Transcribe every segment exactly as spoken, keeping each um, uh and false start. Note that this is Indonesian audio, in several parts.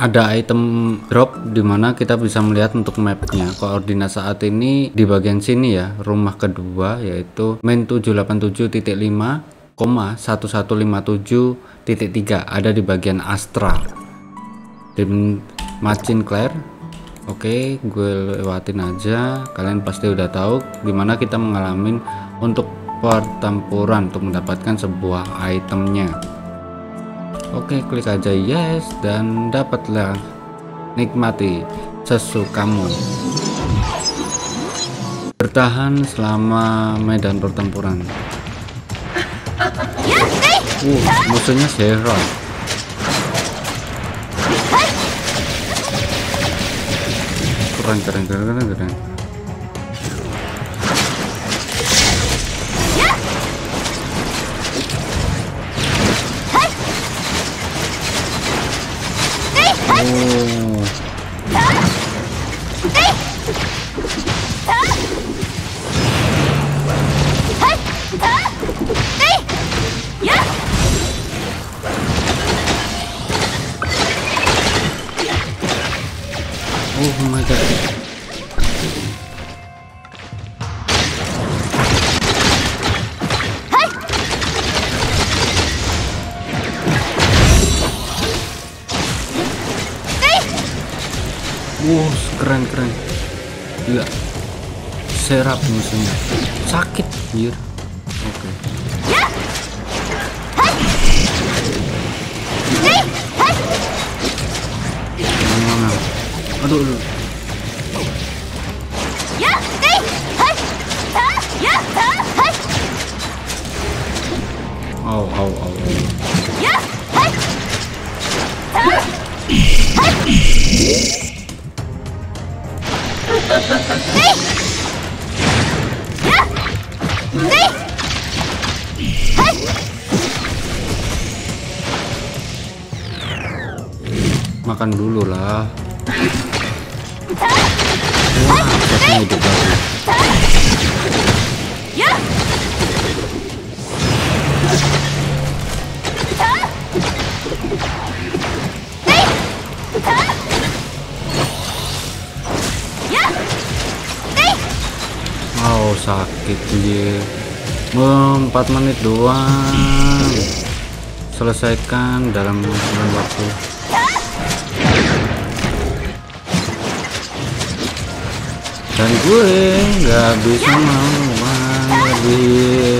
ada item drop dimana kita bisa melihat untuk mapnya. Koordinat saat ini di bagian sini ya, rumah kedua yaitu main tujuh delapan tujuh titik lima, satu satu lima tujuh titik tiga ada di bagian Astra di Macin Claire. Oke, gue lewatin aja, kalian pasti udah tahu dimana kita mengalami untuk pertempuran untuk mendapatkan sebuah itemnya. Oke, klik aja yes dan dapatlah, nikmati sesukamu. Bertahan selama medan pertempuran. Uh, musuhnya Zero. Keren keren keren keren keren. Oh my god. Wow, keren keren. Gila. Serap musuhnya. Sakit, anjir. Oke. Aduh, aduh. Au, au, au. Makan dulu lah. Wah, catnya hidup lagi. Oh, sakit dia. empat menit doang. Selesaikan dalam kurun waktu. Dan gue nggak bisa melawan lebih.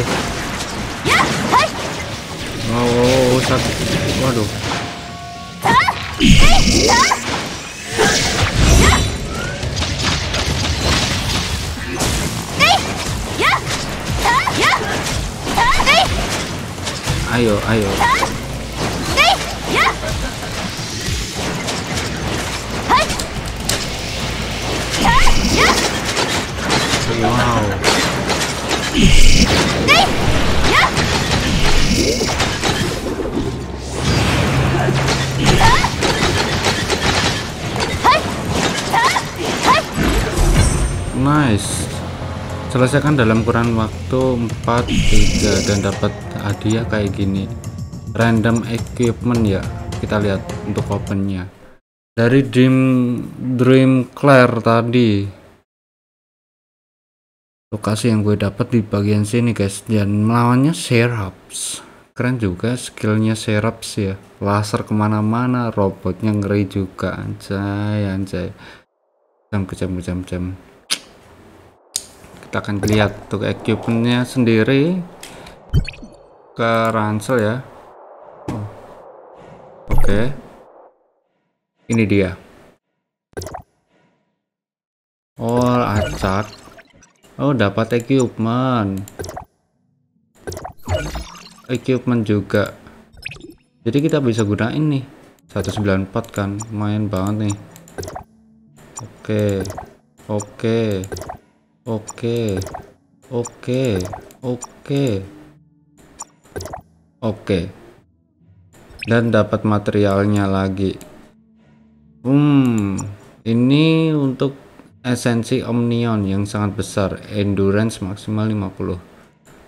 Oh, sakit. Waduh. Ayo, ayo. Wow. Nice. Selesaikan dalam kurun waktu empat tiga dan dapat hadiah kayak gini. Random equipment ya. Kita lihat untuk opennya. Dari Dream Dream Claire tadi. Lokasi yang gue dapat di bagian sini guys, dan melawannya Seraps. Keren juga skillnya Seraps ya, laser kemana-mana, robotnya ngeri juga, anjay anjay. Jam ke jam ke jam jam. Kita akan lihat untuk equipmentnya sendiri ke ransel ya. Oh. Oke, okay. Ini dia. Oh, acak. Oh, dapat equipment. Equipment juga. Jadi kita bisa gunain nih. seratus sembilan puluh empat kan, lumayan banget nih. Oke. Oke. Oke. Oke. Oke. Oke. Dan dapat materialnya lagi. Hmm, ini untuk esensi Omnion yang sangat besar, endurance maksimal lima puluh.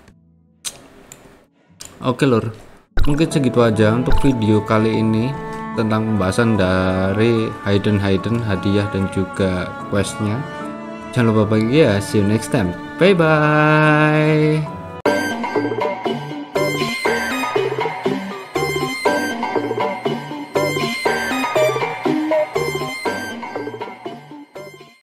Oke lur, mungkin segitu aja untuk video kali ini. tentang pembahasan dari hidden hidden hadiah dan juga questnya. Jangan lupa bahagia. See you next time. Bye bye.